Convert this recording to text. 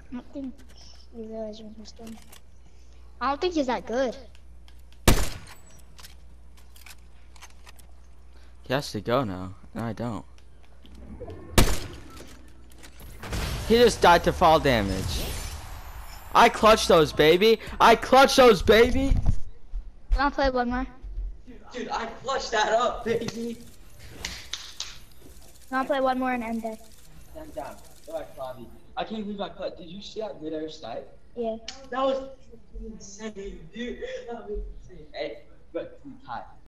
I don't think you realize you're almost done. I don't think he's that good. He has to go now, and I don't. He just died to fall damage. I clutched those, baby. I clutched those, baby. I'll play one more. Dude, I clutched that up, baby. I'll play one more and end it. Stand down. Alright, Bobby. I can't believe I cut. Did you see that mid-air snipe? Yeah. That was insane, dude. That was insane. Hey, but we tied.